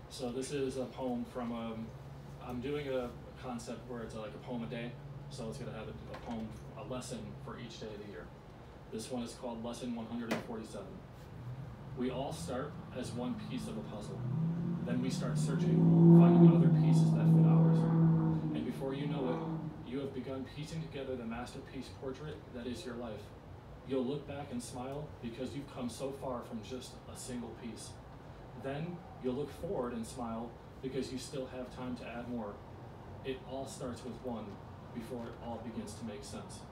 So this is a poem from I'm doing a concept where it's like a poem a day. So it's going to have a poem, a lesson for each day of the year. This one is called Lesson 147. We all start as one piece of a puzzle. Then we start searching, finding other pieces that fit ours. And before you know it, you have begun piecing together the masterpiece portrait that is your life. You'll look back and smile because you've come so far from just a single piece. Then you'll look forward and smile because you still have time to add more. It all starts with one before it all begins to make sense.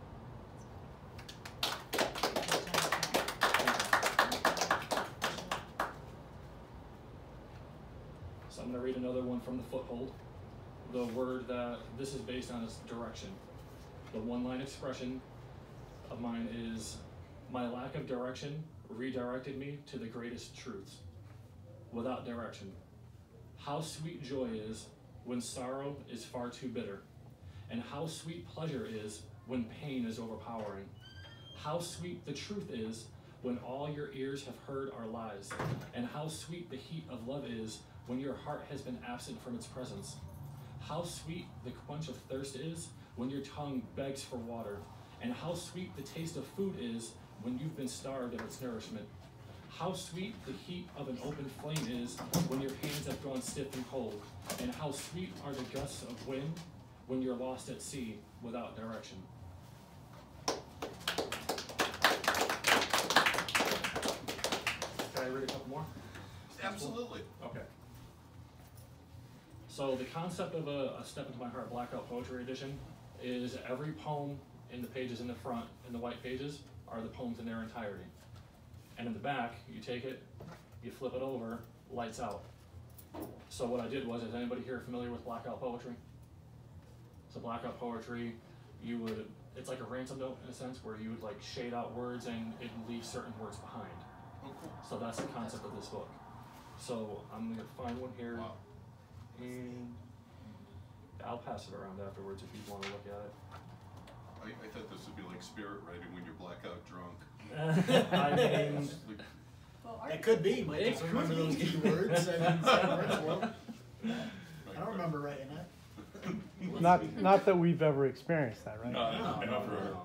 So I'm going to read another one from the Foothold. The word that this is based on is direction. The one-line expression of mine is, my lack of direction redirected me to the greatest truths. Without direction. How sweet joy is when sorrow is far too bitter, and how sweet pleasure is when pain is overpowering. How sweet the truth is when all your ears have heard are lies, and how sweet the heat of love is when your heart has been absent from its presence. How sweet the quench of thirst is when your tongue begs for water, and how sweet the taste of food is when you've been starved of its nourishment. How sweet the heat of an open flame is when your hands have grown stiff and cold, and how sweet are the gusts of wind when you're lost at sea without direction. Can I read a couple more? Absolutely. Okay. So the concept of a Step Into My Heart Blackout Poetry Edition is every poem in the pages in the front, in the white pages, are the poems in their entirety. And in the back, you take it, you flip it over, lights out. So what I did was, is anybody here familiar with blackout poetry? So blackout poetry, it's like a ransom note in a sense, where you would like shade out words and it leave certain words behind. Oh, cool. So that's the concept of this book. So I'm gonna find one here. Wow. And I'll pass it around afterwards if you want to look at it. I thought this would be like spirit writing when you're blackout drunk. I mean, It could be. Mike It just could remember those be. keywords. I don't remember writing that. Not that we've ever experienced that, right? no.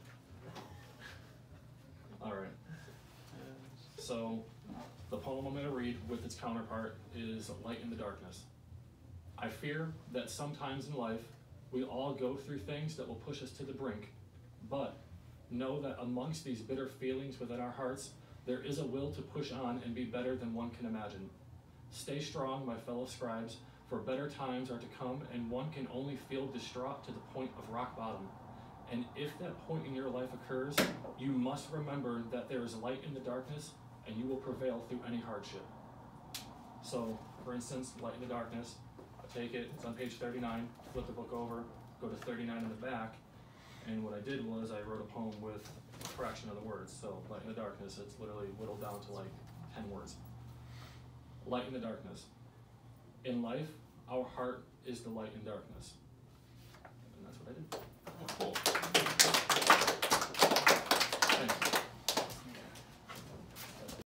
All right. So the poem I'm going to read with its counterpart is Light in the Darkness. I fear that sometimes in life we all go through things that will push us to the brink, but know that amongst these bitter feelings within our hearts, there is a will to push on and be better than one can imagine. Stay strong, my fellow scribes, for better times are to come, and one can only feel distraught to the point of rock bottom. And if that point in your life occurs, you must remember that there is light in the darkness, and you will prevail through any hardship. So, for instance, Light in the Darkness, I take it, it's on page 39, flip the book over, go to 39 in the back, and what I did was I wrote a poem with a fraction of the words. So Light in the Darkness, it's literally whittled down to like 10 words. Light in the darkness. In life, our heart is the light in darkness. And that's what I did. Oh, cool.